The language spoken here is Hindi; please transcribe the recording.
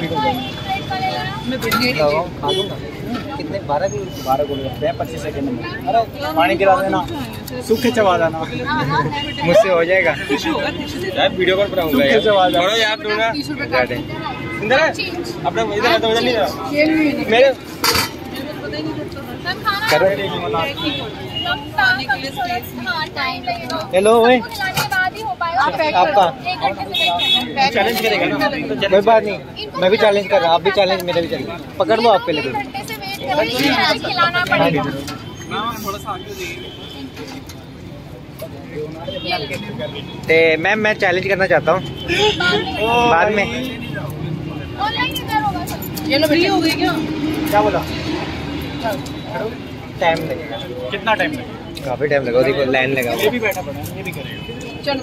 खा दूंगा। कितने 12 गोलगप्पे हैं 25 सेकंड में। अरे पानी गिरा देना, सूखे चबा देना। मुझसे हो जाएगा यार, वीडियो कॉल पर आऊंगा यार। छोड़ो यार तू ना, इंदर अपना इधर तो नहीं मेरे हेलो ओए, आपका चैलेंज करेगा ना? कोई बात नहीं, मैं भी चैलेंज कर रहा, आप भी चैलेंज, मेरा भी चैलेंज। पकड़ लो आपके लिए। ते मैम मैं चैलेंज करना चाहता हूँ बाद में। फ्री हो गई क्या? क्या बोला? टाइम लगेगा। कितना टाइम लगेगा? काफी टाइम लगा, देखो लाइन लगा। ये भी बैठा पड़ा है, ये भी करेगा। चलो